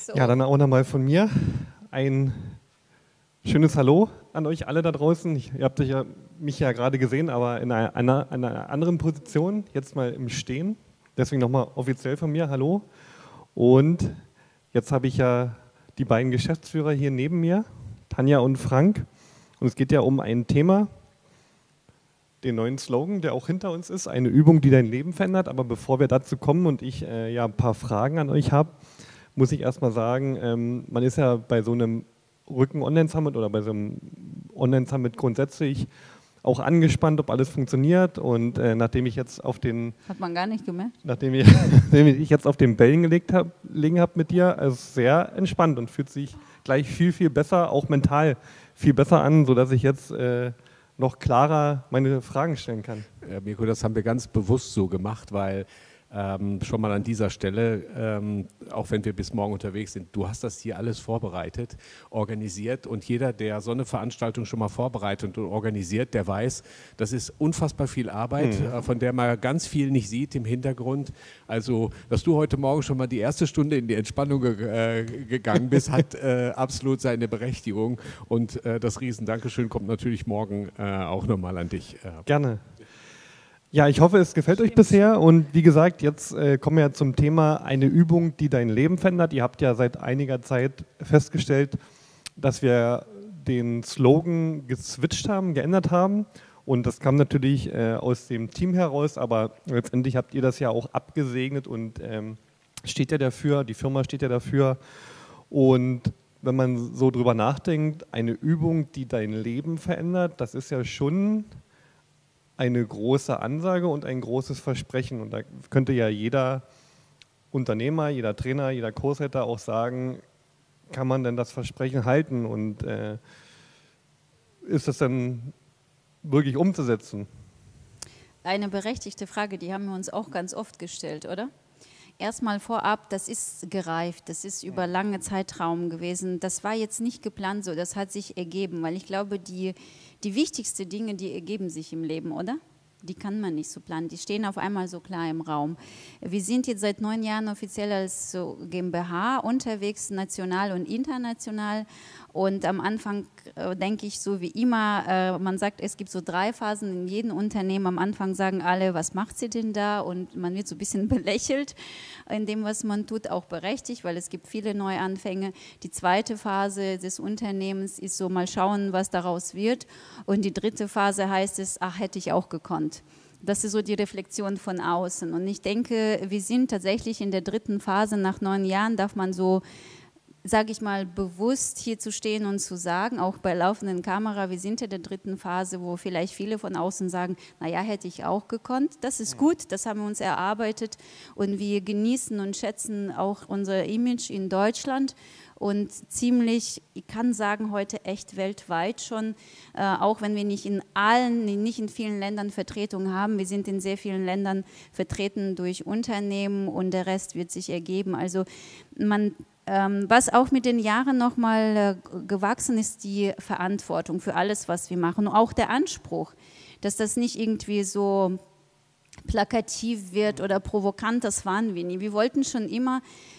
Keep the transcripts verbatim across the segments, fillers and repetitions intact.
So. Ja, dann auch nochmal von mir ein schönes Hallo an euch alle da draußen. Ich, ihr habt euch ja, mich ja gerade gesehen, aber in einer, einer, einer anderen Position, jetzt mal im Stehen. Deswegen nochmal offiziell von mir, hallo. Und jetzt habe ich ja die beiden Geschäftsführer hier neben mir, Tanja und Frank. Und es geht ja um ein Thema, den neuen Slogan, der auch hinter uns ist, eine Übung, die dein Leben verändert. Aber bevor wir dazu kommen und ich äh, ja ein paar Fragen an euch habe, muss ich erstmal sagen, ähm, man ist ja bei so einem Rücken-Online-Summit oder bei so einem Online-Summit grundsätzlich auch angespannt, ob alles funktioniert. Und äh, nachdem ich jetzt auf den... Hat man gar nicht gemerkt. Nachdem ich, nachdem ich jetzt auf den Bällen gelegt habe, liegen habe mit dir, also sehr entspannt und fühlt sich gleich viel, viel besser, auch mental viel besser an, sodass ich jetzt äh, noch klarer meine Fragen stellen kann. Ja, Mirko, das haben wir ganz bewusst so gemacht, weil ähm, schon mal an dieser Stelle, ähm, auch wenn wir bis morgen unterwegs sind, du hast das hier alles vorbereitet, organisiert und jeder, der so eine Veranstaltung schon mal vorbereitet und organisiert, der weiß, das ist unfassbar viel Arbeit, mhm. äh, von der man ganz viel nicht sieht im Hintergrund. Also, dass du heute Morgen schon mal die erste Stunde in die Entspannung ge äh, gegangen bist, hat äh, absolut seine Berechtigung und äh, das Riesen-Dankeschön kommt natürlich morgen äh, auch nochmal an dich. Äh. Gerne. Ja, ich hoffe, es gefällt euch bisher und wie gesagt, jetzt äh, kommen wir zum Thema eine Übung, die dein Leben verändert. Ihr habt ja seit einiger Zeit festgestellt, dass wir den Slogan geswitcht haben, geändert haben und das kam natürlich äh, aus dem Team heraus, aber letztendlich habt ihr das ja auch abgesegnet und ähm, steht ja dafür, die Firma steht ja dafür und wenn man so drüber nachdenkt, eine Übung, die dein Leben verändert, das ist ja schon eine große Ansage und ein großes Versprechen. Und da könnte ja jeder Unternehmer, jeder Trainer, jeder Kursleiter auch sagen, kann man denn das Versprechen halten und äh, ist das dann wirklich umzusetzen? Eine berechtigte Frage, die haben wir uns auch ganz oft gestellt, oder? Erstmal vorab, das ist gereift, das ist über lange Zeitraum gewesen. Das war jetzt nicht geplant so, das hat sich ergeben, weil ich glaube, die, die wichtigsten Dinge, die ergeben sich im Leben, oder? Die kann man nicht so planen, die stehen auf einmal so klar im Raum. Wir sind jetzt seit neun Jahren offiziell als so GmbH unterwegs, national und international. Und am Anfang äh, denke ich so wie immer, äh, man sagt, es gibt so drei Phasen in jedem Unternehmen. Am Anfang sagen alle, was macht sie denn da? Und man wird so ein bisschen belächelt in dem, was man tut, auch berechtigt, weil es gibt viele Neuanfänge. Die zweite Phase des Unternehmens ist so, mal schauen, was daraus wird. Und die dritte Phase heißt es, ach, hätte ich auch gekonnt. Das ist so die Reflexion von außen. Und ich denke, wir sind tatsächlich in der dritten Phase. Nach neun Jahren darf man so, sage ich mal, bewusst hier zu stehen und zu sagen, auch bei laufenden Kamera, wir sind in der dritten Phase, wo vielleicht viele von außen sagen, naja, hätte ich auch gekonnt. Das ist gut, das haben wir uns erarbeitet und wir genießen und schätzen auch unser Image in Deutschland und ziemlich, ich kann sagen, heute echt weltweit schon, äh, auch wenn wir nicht in allen, nicht in vielen Ländern Vertretung haben, wir sind in sehr vielen Ländern vertreten durch Unternehmen und der Rest wird sich ergeben. Also man Ähm, was auch mit den Jahren nochmal äh, gewachsen ist, die Verantwortung für alles, was wir machen. Und auch der Anspruch, dass das nicht irgendwie so plakativ wird oder provokant, das waren wir nie. Wir wollten schon immer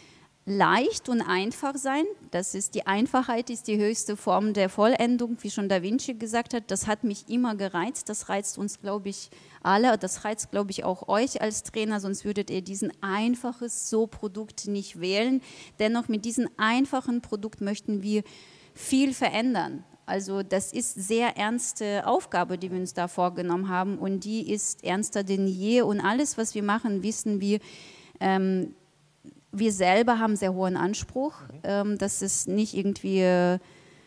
leicht und einfach sein. Das ist die Einfachheit, ist die höchste Form der Vollendung, wie schon Da Vinci gesagt hat. Das hat mich immer gereizt. Das reizt uns, glaube ich, alle. Das reizt, glaube ich, auch euch als Trainer, sonst würdet ihr diesen einfaches So-Produkt nicht wählen. Dennoch mit diesem einfachen Produkt möchten wir viel verändern. Also das ist sehr ernste Aufgabe, die wir uns da vorgenommen haben und die ist ernster denn je und alles, was wir machen, wissen wir, ähm, wir selber haben sehr hohen Anspruch, mhm. ähm, dass es nicht irgendwie, äh,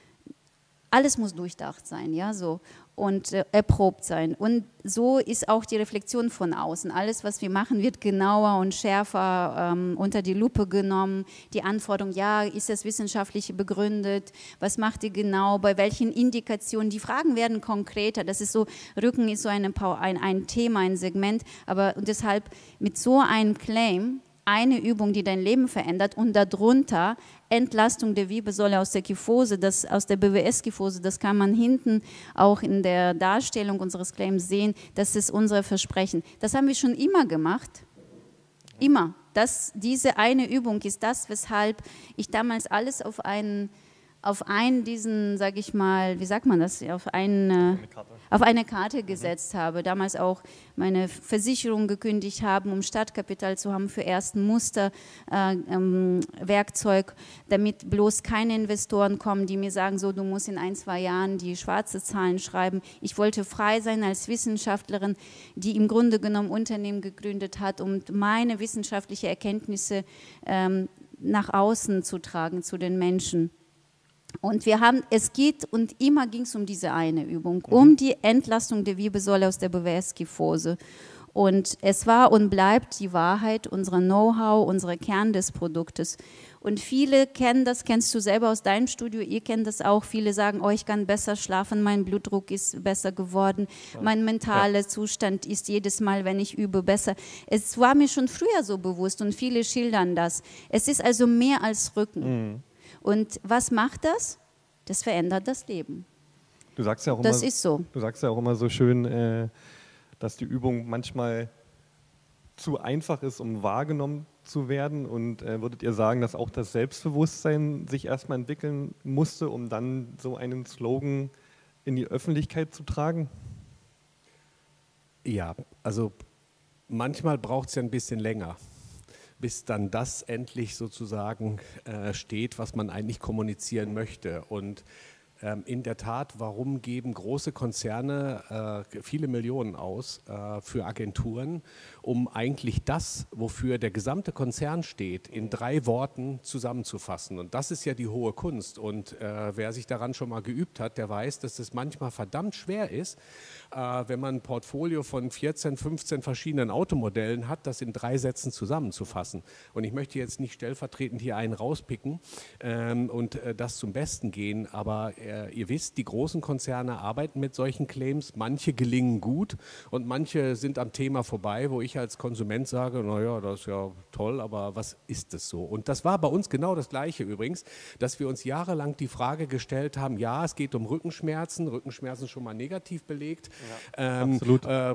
alles muss durchdacht sein, ja, so und äh, erprobt sein. Und so ist auch die Reflexion von außen. Alles, was wir machen, wird genauer und schärfer ähm, unter die Lupe genommen. Die Anforderung, ja, ist das wissenschaftlich begründet? Was macht ihr genau? Bei welchen Indikationen? Die Fragen werden konkreter. Das ist so, Rücken ist so eine, ein, ein Thema, ein Segment. Aber deshalb mit so einem Claim, eine Übung, die dein Leben verändert und darunter Entlastung der Wirbelsäule aus der Kyphose, das, aus der B W S-Kyphose, das kann man hinten auch in der Darstellung unseres Claims sehen, das ist unser Versprechen. Das haben wir schon immer gemacht, immer. das, diese eine Übung ist das, weshalb ich damals alles auf einen, auf einen diesen, sage ich mal, wie sagt man das, auf, einen, eine, auf eine Karte gesetzt mhm. habe. Damals auch meine Versicherung gekündigt haben, um Startkapital zu haben für ersten Musterwerkzeug, äh, ähm, damit bloß keine Investoren kommen, die mir sagen, so, du musst in ein, zwei Jahren die schwarze Zahlen schreiben. Ich wollte frei sein als Wissenschaftlerin, die im Grunde genommen Unternehmen gegründet hat, um meine wissenschaftlichen Erkenntnisse ähm, nach außen zu tragen, zu den Menschen. Und wir haben, es geht, und immer ging es um diese eine Übung, um die Entlastung der Wirbelsäule aus der Bewegungskyphose. Und es war und bleibt die Wahrheit, unser Know-how, unser Kern des Produktes. Und viele kennen das, kennst du selber aus deinem Studio, ihr kennt das auch, viele sagen, oh, ich kann besser schlafen, mein Blutdruck ist besser geworden, mein mentaler ja. Zustand ist jedes Mal, wenn ich übe, besser. Es war mir schon früher so bewusst und viele schildern das. Es ist also mehr als Rücken. Mhm. Und was macht das? Das verändert das Leben. Du sagst ja auch das immer, ist so. Du sagst ja auch immer so schön, äh, dass die Übung manchmal zu einfach ist, um wahrgenommen zu werden. Und äh, würdet ihr sagen, dass auch das Selbstbewusstsein sich erstmal entwickeln musste, um dann so einen Slogan in die Öffentlichkeit zu tragen? Ja, also manchmal braucht es ja ein bisschen länger, bis dann das endlich sozusagen äh, steht, was man eigentlich kommunizieren möchte. Und ähm, in der Tat, warum geben große Konzerne äh, viele Millionen aus äh, für Agenturen, um eigentlich das, wofür der gesamte Konzern steht, in drei Worten zusammenzufassen? Und das ist ja die hohe Kunst. Und äh, wer sich daran schon mal geübt hat, der weiß, dass es manchmal verdammt schwer ist, äh, wenn man ein Portfolio von vierzehn, fünfzehn verschiedenen Automodellen hat, das in drei Sätzen zusammenzufassen. Und ich möchte jetzt nicht stellvertretend hier einen rauspicken ähm, und äh, das zum Besten gehen, aber äh, ihr wisst, die großen Konzerne arbeiten mit solchen Claims, manche gelingen gut und manche sind am Thema vorbei, wo ich als Konsument sage, naja, das ist ja toll, aber was ist das so? Und das war bei uns genau das Gleiche übrigens, dass wir uns jahrelang die Frage gestellt haben, ja, es geht um Rückenschmerzen, Rückenschmerzen schon mal negativ belegt, ja, ähm, absolut. Äh,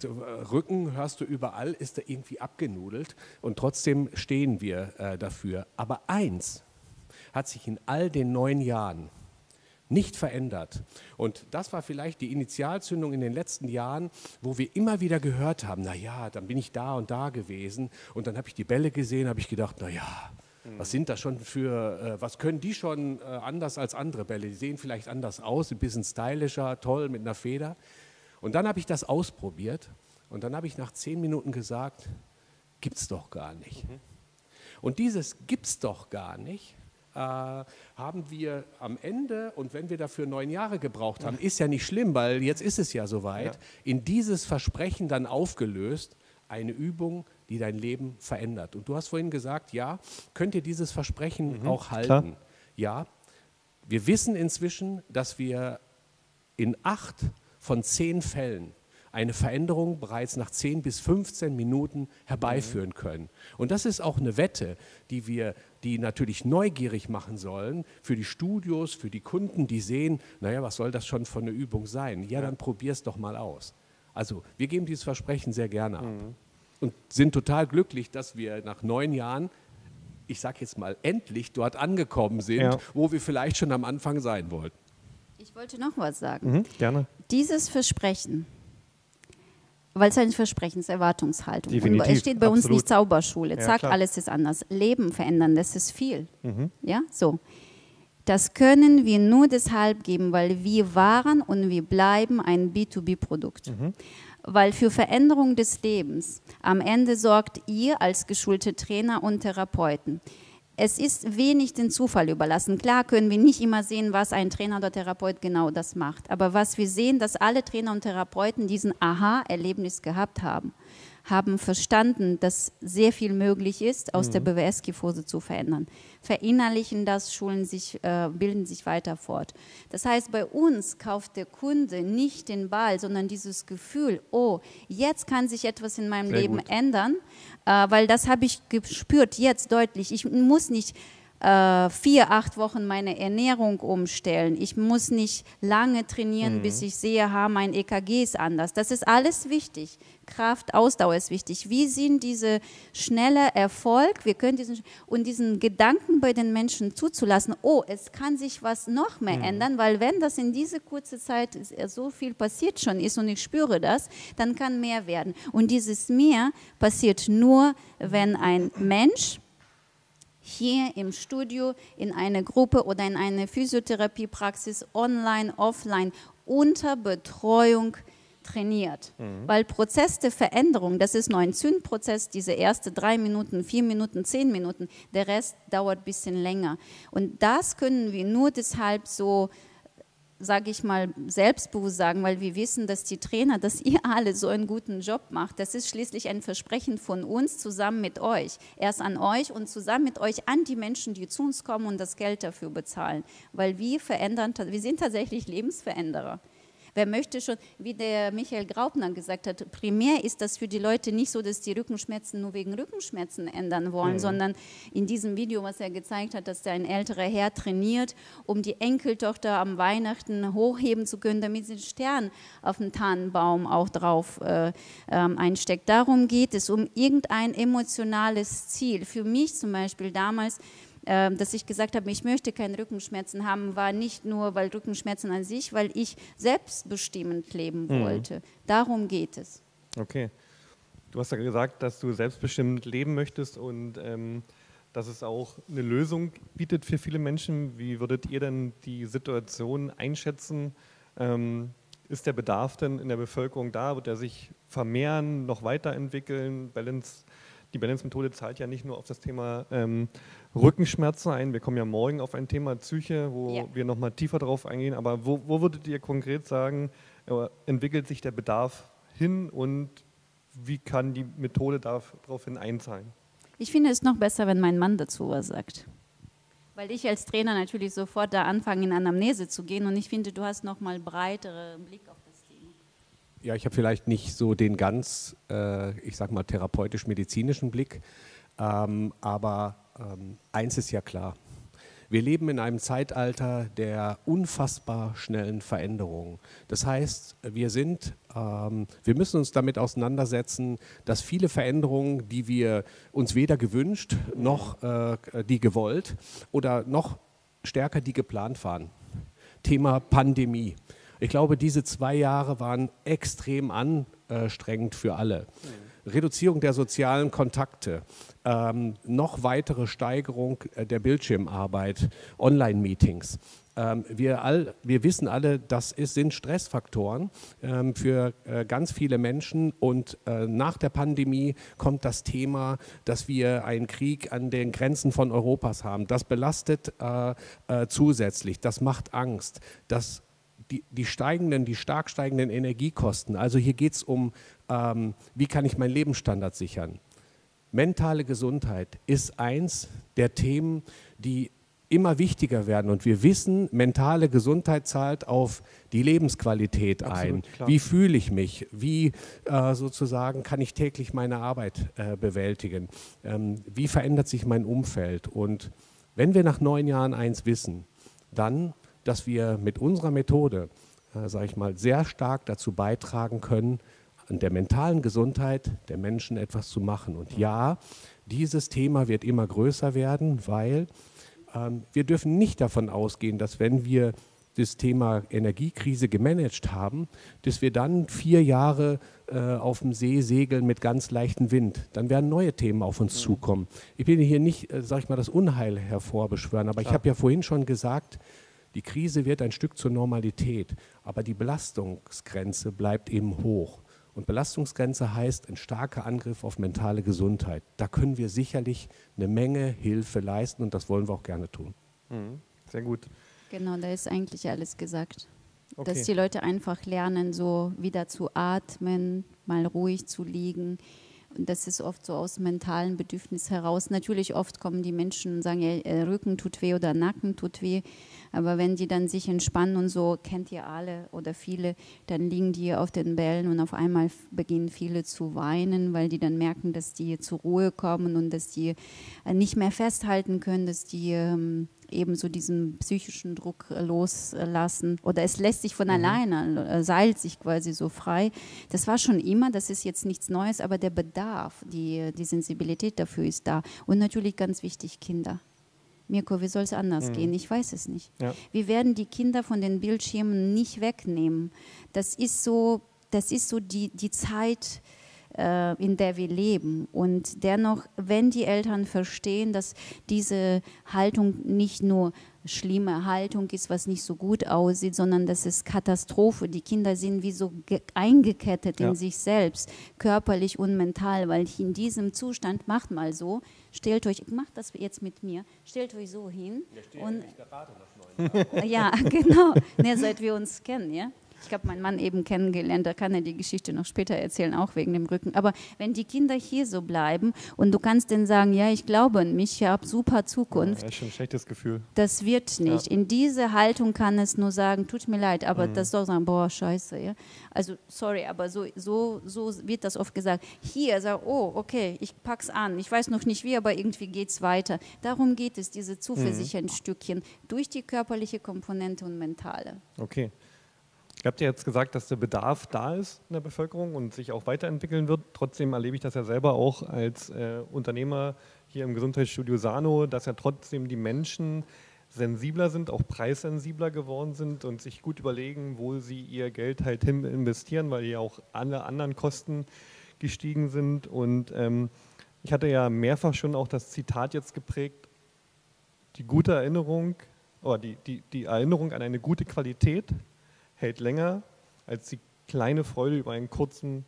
Rücken hörst du überall, ist da irgendwie abgenudelt und trotzdem stehen wir äh, dafür. Aber eins hat sich in all den neun Jahren nicht verändert. Und das war vielleicht die Initialzündung in den letzten Jahren, wo wir immer wieder gehört haben, naja, dann bin ich da und da gewesen und dann habe ich die Bälle gesehen, habe ich gedacht, naja, was sind das schon für, äh, was können die schon äh, anders als andere Bälle? Die sehen vielleicht anders aus, ein bisschen stylischer, toll, mit einer Feder. Und dann habe ich das ausprobiert und dann habe ich nach zehn Minuten gesagt, gibt's doch gar nicht. Mhm. Und dieses gibt's doch gar nicht, äh, haben wir am Ende, und wenn wir dafür neun Jahre gebraucht haben, ist ja nicht schlimm, weil jetzt ist es ja soweit, ja. in dieses Versprechen dann aufgelöst, eine Übung, die dein Leben verändert. Und du hast vorhin gesagt, ja, könnt ihr dieses Versprechen mhm, auch halten? Klar. Ja, wir wissen inzwischen, dass wir in acht von zehn Fällen eine Veränderung bereits nach zehn bis fünfzehn Minuten herbeiführen können. Und das ist auch eine Wette, die wir, die natürlich neugierig machen sollen für die Studios, für die Kunden, die sehen, naja, was soll das schon für eine Übung sein? Ja, dann probier es doch mal aus. Also wir geben dieses Versprechen sehr gerne ab mhm. und sind total glücklich, dass wir nach neun Jahren, ich sage jetzt mal, endlich dort angekommen sind, ja. wo wir vielleicht schon am Anfang sein wollten. Ich wollte noch was sagen. Mhm, gerne. Dieses Versprechen, weil es ein Versprechen ist, Erwartungshaltung. Definitiv, und es steht bei absolut. uns nicht Zauberschule, ja, zack, klar. alles ist anders. Leben verändern, das ist viel. Mhm. Ja, so. Das können wir nur deshalb geben, weil wir waren und wir bleiben ein B zwei B-Produkt. Mhm. Weil für Veränderung des Lebens am Ende sorgt ihr als geschulte Trainer und Therapeuten. Es ist wenig den Zufall überlassen. Klar können wir nicht immer sehen, was ein Trainer oder Therapeut genau das macht. Aber was wir sehen, dass alle Trainer und Therapeuten diesen Aha-Erlebnis gehabt haben, haben verstanden, dass sehr viel möglich ist, aus mhm. der Bewegungskyphose zu verändern. Verinnerlichen das, schulen sich, äh, bilden sich weiter fort. Das heißt, bei uns kauft der Kunde nicht den Ball, sondern dieses Gefühl, oh, jetzt kann sich etwas in meinem sehr Leben gut. ändern, äh, weil das habe ich gespürt, jetzt deutlich. Ich muss nicht äh, vier, acht Wochen meine Ernährung umstellen. Ich muss nicht lange trainieren, mhm. bis ich sehe, ha, mein E K G ist anders. Das ist alles wichtig. Kraft, Ausdauer ist wichtig. Wie sind diese schnelle Erfolg? Wir können diesen und diesen Gedanken bei den Menschen zuzulassen. Oh, es kann sich was noch mehr mhm. ändern, weil wenn das in diese kurze Zeit so viel passiert schon ist und ich spüre das, dann kann mehr werden. Und dieses Mehr passiert nur, wenn ein Mensch hier im Studio, in einer Gruppe oder in einer Physiotherapiepraxis, online, offline, unter Betreuung trainiert. Mhm. Weil Prozess der Veränderung, das ist nur ein Zündprozess, diese ersten drei Minuten, vier Minuten, zehn Minuten, der Rest dauert ein bisschen länger. Und das können wir nur deshalb so, sage ich mal, selbstbewusst sagen, weil wir wissen, dass die Trainer, dass ihr alle so einen guten Job macht. Das ist schließlich ein Versprechen von uns zusammen mit euch. Erst an euch und zusammen mit euch an die Menschen, die zu uns kommen und das Geld dafür bezahlen. Weil wir verändern, wir sind tatsächlich Lebensveränderer. Wer möchte schon, wie der Michael Graupner gesagt hat, primär ist das für die Leute nicht so, dass die Rückenschmerzen nur wegen Rückenschmerzen ändern wollen, mhm. sondern in diesem Video, was er gezeigt hat, dass da ein älterer Herr trainiert, um die Enkeltochter am Weihnachten hochheben zu können, damit sie den Stern auf dem Tannenbaum auch drauf äh, ähm, einsteckt. Darum geht es, um irgendein emotionales Ziel. Für mich zum Beispiel damals, dass ich gesagt habe, ich möchte keine Rückenschmerzen haben, war nicht nur, weil Rückenschmerzen an sich, weil ich selbstbestimmend leben mhm. wollte. Darum geht es. Okay. Du hast ja gesagt, dass du selbstbestimmt leben möchtest und ähm, dass es auch eine Lösung bietet für viele Menschen. Wie würdet ihr denn die Situation einschätzen? Ähm, ist der Bedarf denn in der Bevölkerung da? Wird er sich vermehren, noch weiterentwickeln? Balance Die Balance-Methode zahlt ja nicht nur auf das Thema ähm, Rückenschmerzen ein. Wir kommen ja morgen auf ein Thema Psyche, wo ja. wir nochmal tiefer drauf eingehen. Aber wo, wo würdet ihr konkret sagen, äh, entwickelt sich der Bedarf hin und wie kann die Methode daraufhin einzahlen? Ich finde es noch besser, wenn mein Mann dazu was sagt. Weil ich als Trainer natürlich sofort da anfange, in Anamnese zu gehen. Und ich finde, du hast noch mal breiteren Blick auf das Thema. Ja, ich habe vielleicht nicht so den ganz, äh, ich sag mal, therapeutisch-medizinischen Blick, ähm, aber ähm, eins ist ja klar. Wir leben in einem Zeitalter der unfassbar schnellen Veränderungen. Das heißt, wir sind, ähm, wir müssen uns damit auseinandersetzen, dass viele Veränderungen, die wir uns weder gewünscht, noch äh, die gewollt oder noch stärker die geplant waren. Thema Pandemie. Ich glaube, diese zwei Jahre waren extrem anstrengend für alle. Reduzierung der sozialen Kontakte, ähm, noch weitere Steigerung der Bildschirmarbeit, Online-Meetings. Ähm, wir, all, wir wissen alle, das ist, sind Stressfaktoren ähm, für äh, ganz viele Menschen und äh, nach der Pandemie kommt das Thema, dass wir einen Krieg an den Grenzen von Europas haben. Das belastet äh, äh, zusätzlich, das macht Angst, das Die, die steigenden, die stark steigenden Energiekosten. Also hier geht es um, ähm, wie kann ich meinen Lebensstandard sichern. Mentale Gesundheit ist eins der Themen, die immer wichtiger werden. Und wir wissen, mentale Gesundheit zahlt auf die Lebensqualität ein. Absolut, wie fühle ich mich? Wie äh, sozusagen kann ich täglich meine Arbeit äh, bewältigen? Ähm, wie verändert sich mein Umfeld? Und wenn wir nach neun Jahren eins wissen, dann dass wir mit unserer Methode, äh, sage ich mal, sehr stark dazu beitragen können, an der mentalen Gesundheit der Menschen etwas zu machen. Und ja, dieses Thema wird immer größer werden, weil ähm, wir dürfen nicht davon ausgehen, dass wenn wir das Thema Energiekrise gemanagt haben, dass wir dann vier Jahre äh, auf dem See segeln mit ganz leichtem Wind. Dann werden neue Themen auf uns mhm. zukommen. Ich will hier nicht, äh, sage ich mal, das Unheil hervorbeschwören, aber Klar. ich habe ja vorhin schon gesagt, die Krise wird ein Stück zur Normalität, aber die Belastungsgrenze bleibt eben hoch. Und Belastungsgrenze heißt ein starker Angriff auf mentale Gesundheit. Da können wir sicherlich eine Menge Hilfe leisten und das wollen wir auch gerne tun. Mhm. Sehr gut. Genau, da ist eigentlich alles gesagt. Okay. Dass die Leute einfach lernen, so wieder zu atmen, mal ruhig zu liegen. Und das ist oft so aus mentalen Bedürfnissen heraus. Natürlich oft kommen die Menschen und sagen, ja, Rücken tut weh oder Nacken tut weh. Aber wenn die dann sich entspannen und so, kennt ihr alle oder viele, dann liegen die auf den Bällen und auf einmal beginnen viele zu weinen, weil die dann merken, dass die zur Ruhe kommen und dass die nicht mehr festhalten können, dass die ähm, eben so diesen psychischen Druck loslassen oder es lässt sich von mhm. alleine, seilt sich quasi so frei. Das war schon immer, das ist jetzt nichts Neues, aber der Bedarf, die, die Sensibilität dafür ist da. Und natürlich ganz wichtig, Kinder. Mirko, wie soll es anders mhm. gehen? Ich weiß es nicht. Ja. Wir werden die Kinder von den Bildschirmen nicht wegnehmen. Das ist so, das ist so die, die Zeit, in der wir leben. Und dennoch, wenn die Eltern verstehen, dass diese Haltung nicht nur schlimme Haltung ist, was nicht so gut aussieht, sondern das ist Katastrophe. Die Kinder sind wie so eingekettet ja. in sich selbst, körperlich und mental, weil in diesem Zustand, macht mal so, stellt euch, macht das jetzt mit mir, stellt euch so hin. Ja, und, ja genau, ne, seit wir uns kennen, ja. Ich habe meinen Mann eben kennengelernt, da kann er die Geschichte noch später erzählen, auch wegen dem Rücken. Aber wenn die Kinder hier so bleiben und du kannst denen sagen, ja, ich glaube an mich, ich habe super Zukunft. Ja, das ist schon ein schlechtes Gefühl. Das wird nicht. Ja. In diese Haltung kann es nur sagen, tut mir leid, aber mhm. das soll sagen, boah, scheiße. Ja? Also, sorry, aber so, so, so wird das oft gesagt. Hier, sag, oh, okay, ich pack's an. Ich weiß noch nicht wie, aber irgendwie geht's weiter. Darum geht es, diese Zuversicht mhm. ein Stückchen, durch die körperliche Komponente und mentale. Okay. Ihr habt ja jetzt gesagt, dass der Bedarf da ist in der Bevölkerung und sich auch weiterentwickeln wird. Trotzdem erlebe ich das ja selber auch als äh, Unternehmer hier im Gesundheitsstudio Sano, dass ja trotzdem die Menschen sensibler sind, auch preissensibler geworden sind und sich gut überlegen, wo sie ihr Geld halt hin investieren, weil ja auch alle anderen Kosten gestiegen sind. Und ähm, ich hatte ja mehrfach schon auch das Zitat jetzt geprägt, die gute Erinnerung, oder die, die, die Erinnerung an eine gute Qualität hält länger als die kleine Freude über einen kurzen,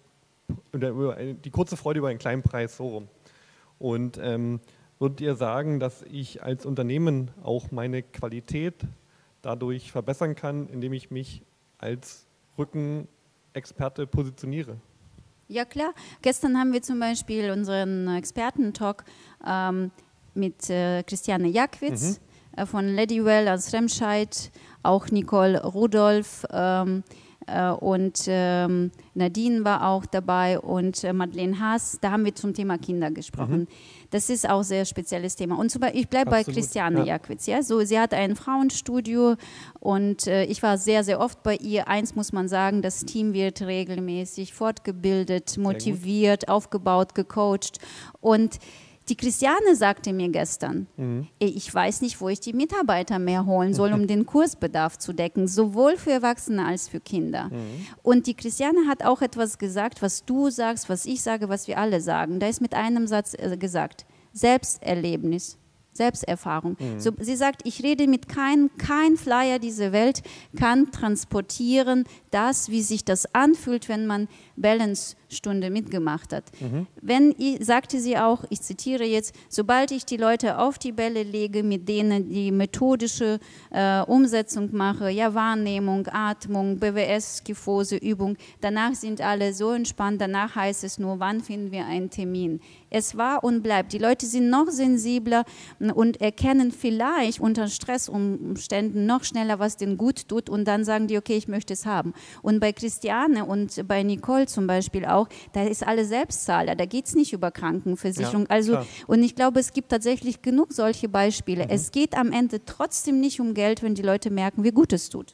die kurze Freude über einen kleinen Preis, so rum. Und ähm, würdet ihr sagen, dass ich als Unternehmen auch meine Qualität dadurch verbessern kann, indem ich mich als Rückenexperte positioniere? Ja klar, gestern haben wir zum Beispiel unseren Experten-Talk ähm, mit äh, Christiane Jackwitz mhm. äh, von Ladywell aus Remscheid, auch Nicole Rudolph ähm, äh, und ähm, Nadine war auch dabei und äh, Madeleine Haas. Da haben wir zum Thema Kinder gesprochen. Mhm. Das ist auch ein sehr spezielles Thema. Und zum Beispiel, ich bleibe bei Christiane ja. Jackwitz. Ja? So, sie hat ein Frauenstudio und äh, ich war sehr, sehr oft bei ihr. Eins muss man sagen, das Team wird regelmäßig fortgebildet, motiviert, aufgebaut, gecoacht. Und die Christiane sagte mir gestern, mhm. ich weiß nicht, wo ich die Mitarbeiter mehr holen soll, um den Kursbedarf zu decken, sowohl für Erwachsene als für Kinder. Mhm. Und die Christiane hat auch etwas gesagt, was du sagst, was ich sage, was wir alle sagen. Da ist mit einem Satz gesagt, Selbsterlebnis. Selbsterfahrung. Mhm. So, sie sagt, ich rede mit keinem, kein Flyer dieser Welt kann transportieren das, wie sich das anfühlt, wenn man Balance-Stunde mitgemacht hat. Mhm. Wenn ich, sagte sie auch, ich zitiere jetzt, sobald ich die Leute auf die Bälle lege, mit denen die methodische äh, Umsetzung mache, ja, Wahrnehmung, Atmung, B W S, Kyphose, Übung, danach sind alle so entspannt, danach heißt es nur, wann finden wir einen Termin. Es war und bleibt. Die Leute sind noch sensibler und erkennen vielleicht unter Stressumständen noch schneller, was denen gut tut und dann sagen die, okay, ich möchte es haben. Und bei Christiane und bei Nicole zum Beispiel auch, da ist alle Selbstzahler, da geht es nicht über Krankenversicherung. Ja, also, und ich glaube, es gibt tatsächlich genug solche Beispiele. Mhm. Es geht am Ende trotzdem nicht um Geld, wenn die Leute merken, wie gut es tut.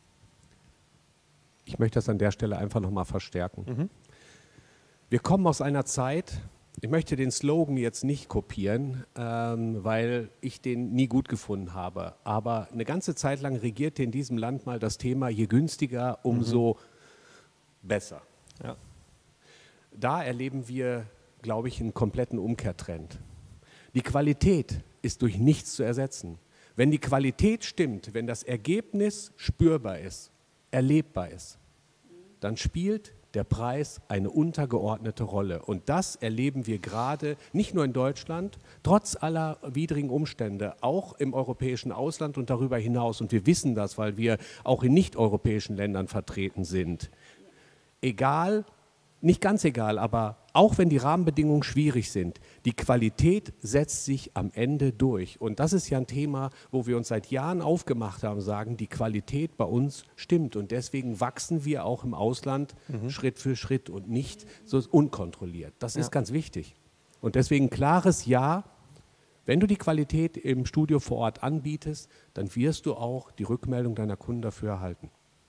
Ich möchte das an der Stelle einfach nochmal verstärken. Mhm. Wir kommen aus einer Zeit, ich möchte den Slogan jetzt nicht kopieren, ähm, weil ich den nie gut gefunden habe. Aber eine ganze Zeit lang regierte in diesem Land mal das Thema, je günstiger, umso mhm. besser. Ja. Da erleben wir, glaube ich, einen kompletten Umkehrtrend. Die Qualität ist durch nichts zu ersetzen. Wenn die Qualität stimmt, wenn das Ergebnis spürbar ist, erlebbar ist, dann spielt der Preis eine untergeordnete Rolle. Und das erleben wir gerade nicht nur in Deutschland, trotz aller widrigen Umstände, auch im europäischen Ausland und darüber hinaus. Und wir wissen das, weil wir auch in nicht-europäischen Ländern vertreten sind. Egal, nicht ganz egal, aber auch wenn die Rahmenbedingungen schwierig sind, die Qualität setzt sich am Ende durch. Und das ist ja ein Thema, wo wir uns seit Jahren aufgemacht haben, sagen, die Qualität bei uns stimmt. Und deswegen wachsen wir auch im Ausland mhm. Schritt für Schritt und nicht so unkontrolliert. Das ja. ist ganz wichtig. Und deswegen klares Ja, wenn du die Qualität im Studio vor Ort anbietest, dann wirst du auch die Rückmeldung deiner Kunden dafür erhalten.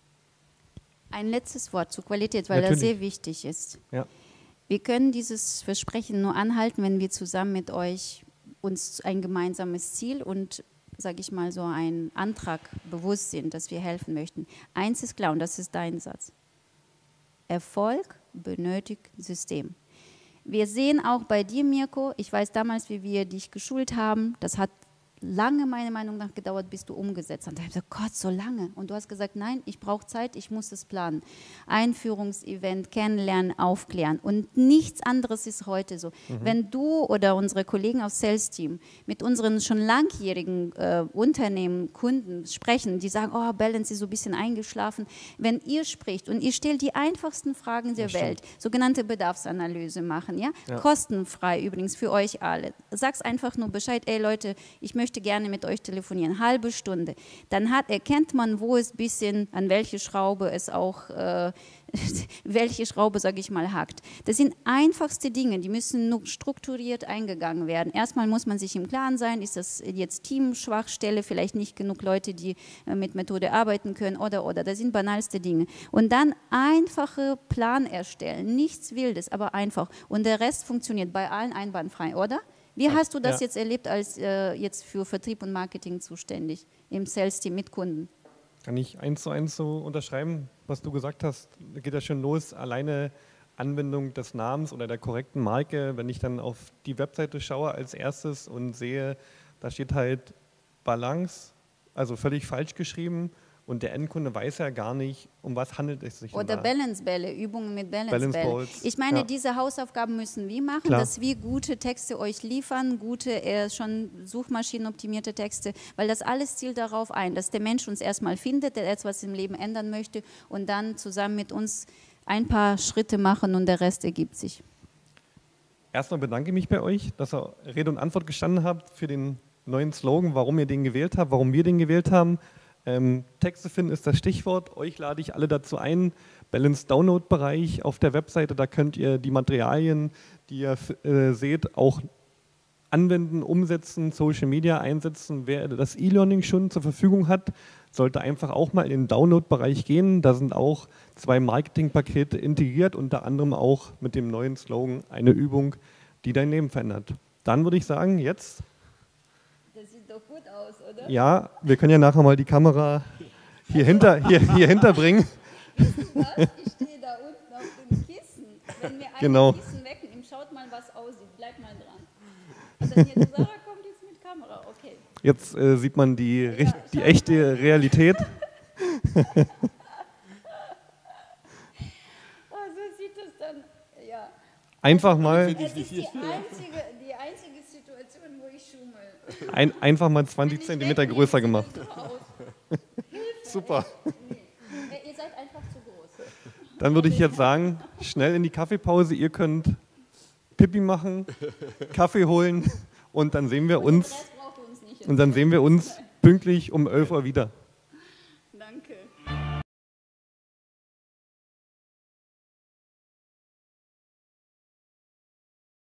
Ein letztes Wort zur Qualität, weil Natürlich. das sehr wichtig ist. Ja. Wir können dieses Versprechen nur anhalten, wenn wir zusammen mit euch uns ein gemeinsames Ziel und, sage ich mal, so einen Antrag bewusst sind, dass wir helfen möchten. Eins ist klar, und das ist dein Satz. Erfolg benötigt System. Wir sehen auch bei dir, Mirko, ich weiß damals, wie wir dich geschult haben, das hat lange meiner Meinung nach gedauert, bis du umgesetzt hast. Und da habe ich gesagt, Gott, so lange. Und du hast gesagt, nein, ich brauche Zeit, ich muss es planen. Einführungsevent, kennenlernen, aufklären. Und nichts anderes ist heute so. Mhm. Wenn du oder unsere Kollegen aus Sales Team mit unseren schon langjährigen äh, Unternehmen, Kunden sprechen, die sagen, oh, Balance ist so ein bisschen eingeschlafen. Wenn ihr spricht und ihr stellt die einfachsten Fragen der das Welt, stimmt. sogenannte Bedarfsanalyse machen, ja? ja, kostenfrei übrigens für euch alle. Sag's einfach nur Bescheid, ey Leute, ich möchte möchte gerne mit euch telefonieren, halbe Stunde. Dann hat, erkennt man, wo es ein bisschen, an welche Schraube es auch, äh, welche Schraube, sage ich mal, hakt. Das sind einfachste Dinge, die müssen nur strukturiert eingegangen werden. Erstmal muss man sich im Klaren sein, ist das jetzt Teamschwachstelle, vielleicht nicht genug Leute, die äh, mit Methode arbeiten können oder, oder. Das sind banalste Dinge. Und dann einfache Plan erstellen, nichts Wildes, aber einfach. Und der Rest funktioniert bei allen einwandfrei, oder? Wie hast du das ja. jetzt erlebt, als äh, jetzt für Vertrieb und Marketing zuständig im Sales-Team mit Kunden? Kann ich eins zu eins so unterschreiben, was du gesagt hast. Da geht ja schon los, alleine Anwendung des Namens oder der korrekten Marke. Wenn ich dann auf die Webseite schaue als erstes und sehe, da steht halt Balance, also völlig falsch geschrieben. Und der Endkunde weiß ja gar nicht, um was handelt es sich. Oder Balance-Bälle, Übungen mit Balance-Bällen. Balance ich meine, ja. diese Hausaufgaben müssen wir machen, Klar. dass wir gute Texte euch liefern, gute, äh, schon suchmaschinenoptimierte Texte, weil das alles zielt darauf ein, dass der Mensch uns erstmal findet, der etwas im Leben ändern möchte und dann zusammen mit uns ein paar Schritte machen und der Rest ergibt sich. Erstmal bedanke ich mich bei euch, dass ihr Rede und Antwort gestanden habt für den neuen Slogan, warum ihr den gewählt habt, warum wir den gewählt haben. Ähm, Texte finden ist das Stichwort. Euch lade ich alle dazu ein. Balance Download-Bereich auf der Webseite, da könnt ihr die Materialien, die ihr äh, seht, auch anwenden, umsetzen, Social Media einsetzen. Wer das E-Learning schon zur Verfügung hat, sollte einfach auch mal in den Download-Bereich gehen. Da sind auch zwei Marketingpakete integriert, unter anderem auch mit dem neuen Slogan eine Übung, die dein Leben verändert. Dann würde ich sagen, jetzt... Das sieht doch gut aus, oder? Ja, wir können ja nachher mal die Kamera hier hinter, hier, hier hinterbringen. Was? Ich stehe da unten auf dem Kissen. Wenn mir ein genau. Kissen wegnimmt, schaut mal, was aussieht. Bleib mal dran. Und dann jetzt, Sarah kommt jetzt mit Kamera, okay. Jetzt äh, sieht man die, ja, die echte Realität. Oh, so sieht es dann, ja. Einfach mal... Es ist die einzige, die einzige Situation, wo ich schummel. Ein, einfach mal zwanzig Zentimeter größer gemacht. Super. Nee. Ihr seid einfach zu groß. Dann würde ich jetzt sagen, schnell in die Kaffeepause. Ihr könnt Pipi machen, Kaffee holen und dann sehen wir uns, und dann sehen wir uns pünktlich um elf Uhr wieder. Danke.